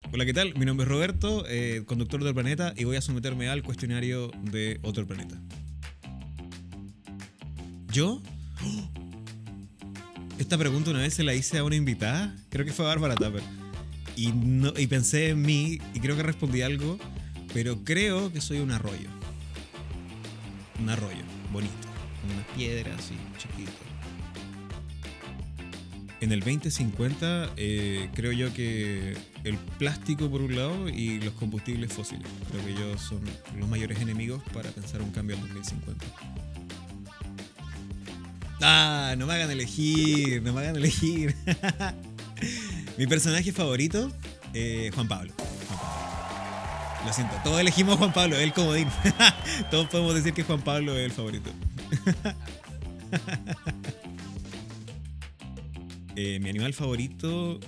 Hola, ¿qué tal? Mi nombre es Roberto, conductor del planeta, y voy a someterme al cuestionario de otro planeta. ¿Yo? ¡Oh! Esta pregunta una vez se la hice a una invitada, creo que fue Bárbara Tapper, y pensé en mí y creo que respondí algo, pero creo que soy un arroyo. Un arroyo, bonito, con unas piedras así, chiquito. En el 2050 creo yo que el plástico por un lado y los combustibles fósiles. Creo que ellos son los mayores enemigos para pensar un cambio al 2050. Ah, no me hagan elegir, no me hagan elegir. Mi personaje favorito, Juan Pablo. Juan Pablo. Lo siento, todos elegimos Juan Pablo, el comodín. Todos podemos decir que Juan Pablo es el favorito. Mi animal favorito,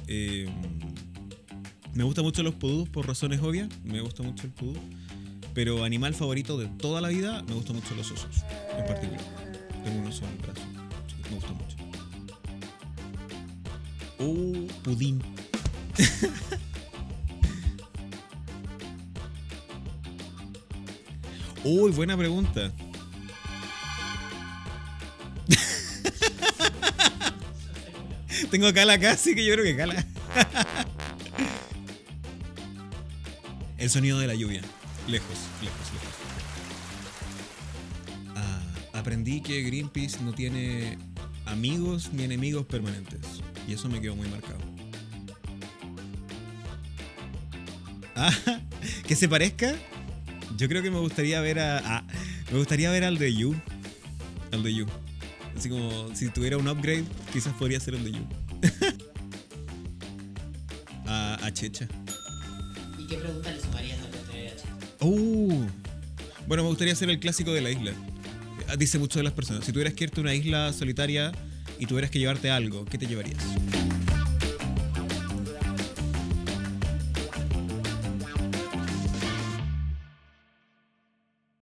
me gustan mucho los pudús por razones obvias, me gusta mucho el pudú, pero animal favorito de toda la vida, me gustan mucho los osos, en particular. Tengo un oso en el brazo, me gusta mucho. Pudín. Uy, buena pregunta. Tengo cala acá, así que yo creo que cala. El sonido de la lluvia. Lejos, lejos, lejos. Aprendí que Greenpeace no tiene amigos ni enemigos permanentes. Y eso me quedó muy marcado. ¿Que se parezca? Yo creo que me gustaría ver me gustaría ver al de You. Al de You. Así como si tuviera un upgrade, quizás podría ser el de You. a Checha. ¿Y qué pregunta le sumarías al cuestionario de Checha? Bueno, me gustaría ser el clásico de la isla. Dice mucho de las personas. Si tuvieras que irte a una isla solitaria y tuvieras que llevarte algo, ¿qué te llevarías?